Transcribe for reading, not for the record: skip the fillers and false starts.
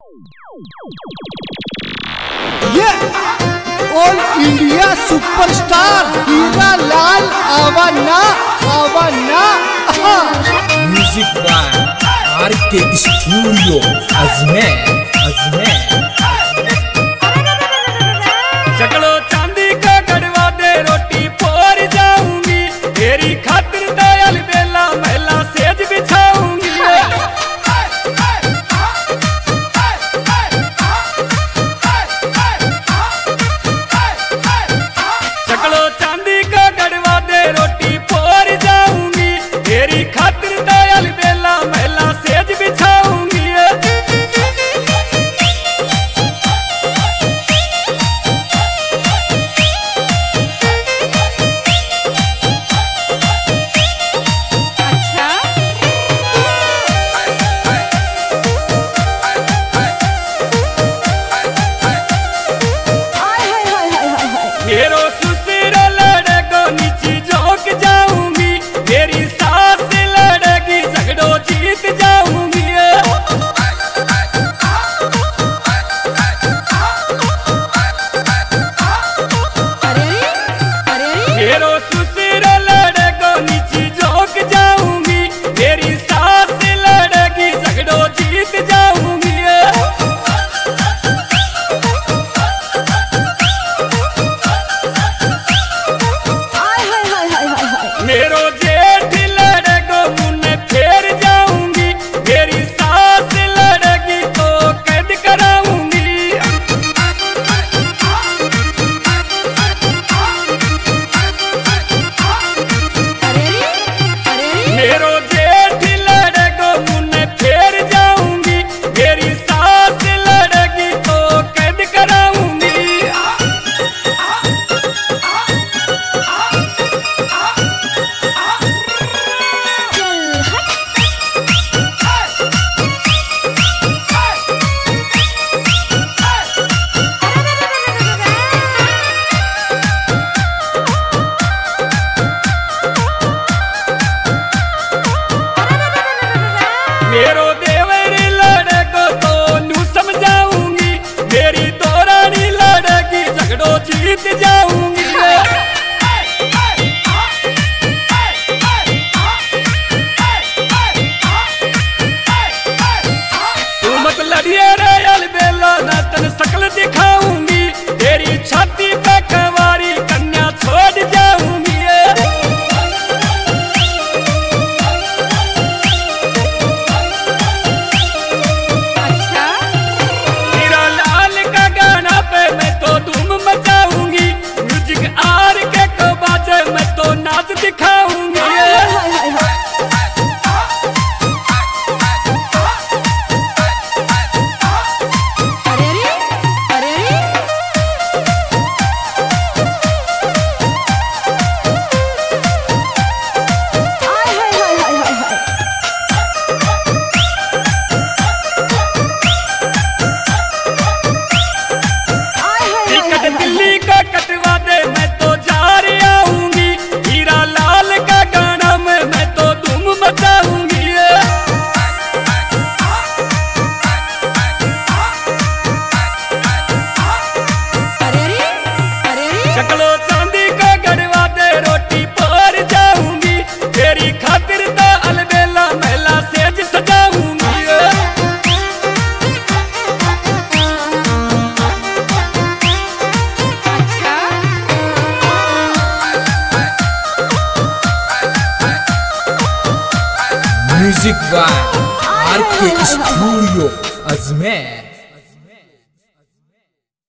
ये all India superstar Heera Lal Awana music by RK studio Ajmer. चकलो चांदी का गड़वा दे रोटी पोर जाऊंगी, तेरी खातिर दयाल बेला महिला सेज बिछाऊंगी। चकलो चांदी का गड़वा दे रोटी पोर जाऊंगी, तेरी खातिर दयाल बेला महिला सेज बिछाऊंगी। मेरो ससुर लड़ेगो नीची झोंक जाऊंगी, मेरी सास लड़ेगी झगड़ो जीत जाऊंगी। मेरो ससुर लड़ेगो नीची झोंक जाऊंगी, मेरी सास लड़ेगी झगड़ो जीत जाऊंगी। मेरो जेठ लड़ेगो मुन्ने फेर जाऊंगी, मेरी सास लड़ेगी तो कैद कराऊंगी। मेरो जेठ लड़ेगो मुन्ने फेर जाऊंगी, मेरी सास लड़ेगी तो कैद कराऊंगी। मेरो देवर लड़ेगो तो न्यू समझाऊंगी, मेरी दोरानी लड़ेगी झगड़ो जीत जाऊंगी। तू मत लड़िए रे अलबेला, ना तन शकल दिखाऊंगी, तेरी छाती पे कवारी कन्या छोड़ जाऊंगी। हीरा लाल का गाना पे मैं तो धूम मचाऊंगी, म्यूजिक आर के को बाजे मैं तो नाच दिखाऊंगी। टिकट दिल्ली का कटवा दे मैं तो जा रही आऊंगी, हीरा लाल का गाना में मैं तो धूम मचाऊंगी। चकलो चांदी का गड़वा दे रोटी पोर जाऊंगी, तेरी खातिर दा अलबेला महिला सेज सजाऊंगी। Music by RK studio Ajmer.